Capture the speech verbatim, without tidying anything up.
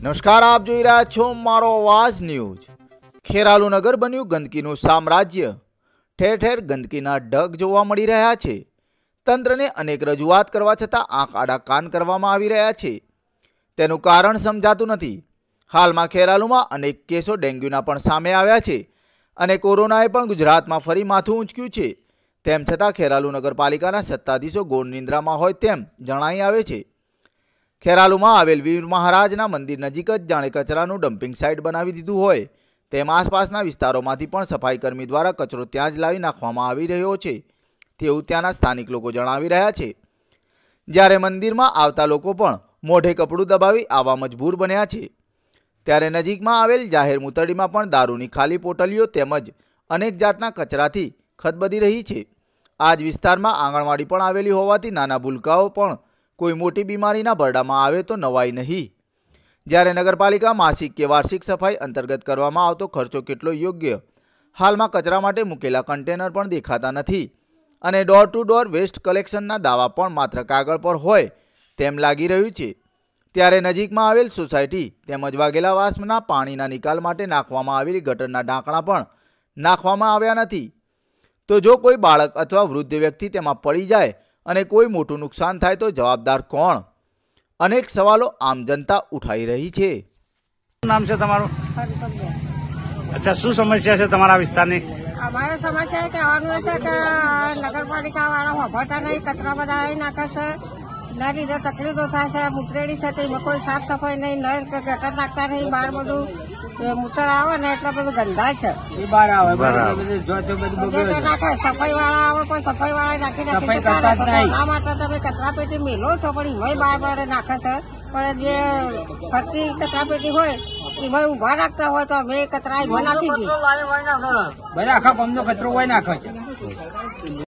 નમસ્કાર, આપ જોઈ રહ્યા છો મારો અવાજ ન્યૂઝ। ખેરાલુ નગર બન્યું ગંદકીનું સામ્રાજ્ય। ઠેર ઠેર ગંદકીના ઢગ જોવા મળી રહ્યા છે। તંત્રને અનેક રજૂઆત કરવા છતાં આંખ આડા કાન કરવામાં આવી રહ્યા છે। તેનું કારણ સમજાતું નથી। હાલમાં ખેરાલુમાં અનેક કેસો ડેન્ગ્યુના પણ સામે આવ્યા છે અને કોરોનાએ પણ ગુજરાતમાં ફરી માથું ઊંચક્યું છે। તેમ છતાં ખેરાલુ નગરપાલિકાના સત્તાધીશો ગોળ નિંદ્રામાં હોય તેમ જણાઈ આવે છે। ખેરાલુમાં આવેલ વીર મહારાજના મંદિર નજીક જ જાણે કચરાનું ડમ્પિંગ સાઇટ બનાવી દીધું હોય તેમ આસપાસના વિસ્તારોમાંથી પણ સફાઈકર્મી દ્વારા કચરો ત્યાં જ લાવી નાખવામાં આવી રહ્યો છે તેવું ત્યાંના સ્થાનિક લોકો જણાવી રહ્યા છે। જ્યારે મંદિરમાં આવતા લોકો પણ મોઢે કપડું દબાવી આવવા મજબૂર બન્યા છે, ત્યારે નજીકમાં આવેલ જાહેર મૂતળીમાં પણ દારૂની ખાલી પોટલીઓ તેમજ અનેક જાતના કચરાથી ખદબદી રહી છે। આ જ વિસ્તારમાં આંગણવાડી પણ આવેલી હોવાથી નાના ભૂલકાઓ પણ કોઈ મોટી બીમારીના ભરડામાં આવે તો નવાઈ નહીં। જ્યારે નગરપાલિકા માસિક કે વાર્ષિક સફાઈ અંતર્ગત કરવામાં આવતો ખર્ચો કેટલો યોગ્ય, હાલમાં કચરા માટે મૂકેલા કન્ટેનર પણ દેખાતા નથી અને ડોર ટુ ડોર વેસ્ટ કલેક્શનના દાવા પણ માત્ર કાગળ પર હોય તેમ લાગી રહ્યું છે। ત્યારે નજીકમાં આવેલ સોસાયટી તેમજ વાઘેલા વાસના પાણીના નિકાલ માટે નાખવામાં આવેલી ગટરના ઢાંકણા પણ નાખવામાં આવ્યા નથી। તો જો કોઈ બાળક અથવા વૃદ્ધ વ્યક્તિ તેમાં પડી જાય અને કોઈ મોટું નુકસાન થાય તો જવાબદાર કોણ? અનેક સવાલો આમ જનતા ઉઠાઈ રહી છે। નામ છે તમારું? અચ્છા, શું સમસ્યા છે તમારા વિસ્તારની? અમારે સમસ્યા કે આવવાનું છે કે નગરપાલિકા વાળા વાપરતા નહીં, કચરા બધા આવી નાખે છે, ના લીધે તકલીફો થાય છે। મૂતરેડી છે તેમાં કોઈ સાફ સફાઈ નહીં, નળ કે ગટર નાખતા નહીં, બહાર બધું મૂતર આવે ને એટલે બધું ગંધાય છે। બહાર આવે નાખે સફાઈ વાળા આવે પણ સફાઈ વાળા નાખી નાખી આ માટે તમે કચરા પેટી મેલો છો પણ એમાં બહાર બહાર નાખે છે। પણ જે ફરતી કચરા પેટી હોય એમાં ઉભા રાખતા હોય તો અમે કચરા એમાં નાખી દઈએ। બધા આખા ગામનો કચરો હોય નાખે છે।